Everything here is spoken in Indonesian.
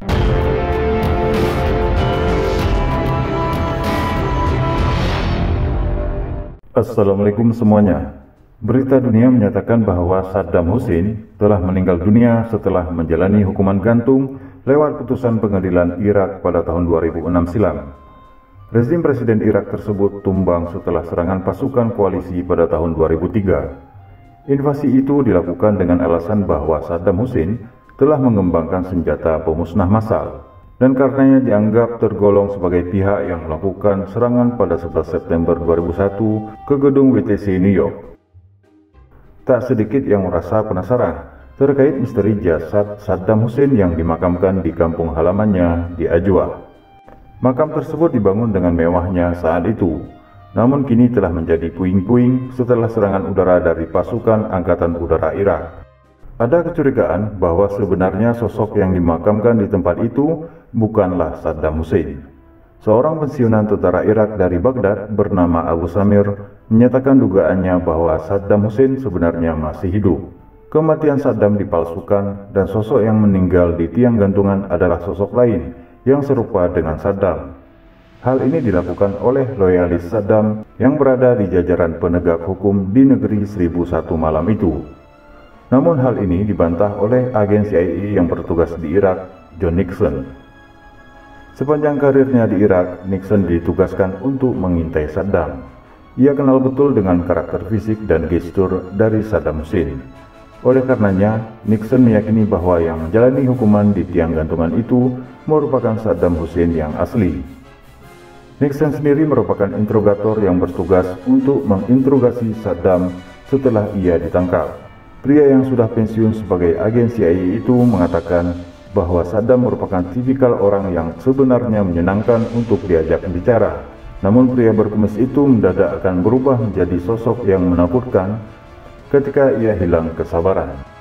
Assalamualaikum semuanya. Berita dunia menyatakan bahwa Saddam Hussein telah meninggal dunia setelah menjalani hukuman gantung lewat putusan pengadilan Irak pada tahun 2006 silam. Rezim Presiden Irak tersebut tumbang setelah serangan pasukan koalisi pada tahun 2003. Invasi itu dilakukan dengan alasan bahwa Saddam Hussein telah mengembangkan senjata pemusnah massal, dan karenanya dianggap tergolong sebagai pihak yang melakukan serangan pada 11 September 2001 ke gedung WTC New York. Tak sedikit yang merasa penasaran terkait misteri jasad Saddam Hussein yang dimakamkan di kampung halamannya di Ajwa. Makam tersebut dibangun dengan mewahnya saat itu, namun kini telah menjadi puing-puing setelah serangan udara dari pasukan Angkatan Udara Irak. Ada kecurigaan bahwa sebenarnya sosok yang dimakamkan di tempat itu bukanlah Saddam Hussein. Seorang pensiunan tentara Irak dari Baghdad bernama Abu Samir menyatakan dugaannya bahwa Saddam Hussein sebenarnya masih hidup. Kematian Saddam dipalsukan dan sosok yang meninggal di tiang gantungan adalah sosok lain yang serupa dengan Saddam. Hal ini dilakukan oleh loyalis Saddam yang berada di jajaran penegak hukum di negeri 1001 malam itu. Namun hal ini dibantah oleh agen CIA yang bertugas di Irak, John Nixon. Sepanjang karirnya di Irak, Nixon ditugaskan untuk mengintai Saddam. Ia kenal betul dengan karakter fisik dan gestur dari Saddam Hussein. Oleh karenanya, Nixon meyakini bahwa yang menjalani hukuman di tiang gantungan itu merupakan Saddam Hussein yang asli. Nixon sendiri merupakan interrogator yang bertugas untuk menginterogasi Saddam setelah ia ditangkap. Pria yang sudah pensiun sebagai agen CIA itu mengatakan bahwa Saddam merupakan tipikal orang yang sebenarnya menyenangkan untuk diajak bicara. Namun pria berkumis itu mendadak akan berubah menjadi sosok yang menakutkan ketika ia hilang kesabaran.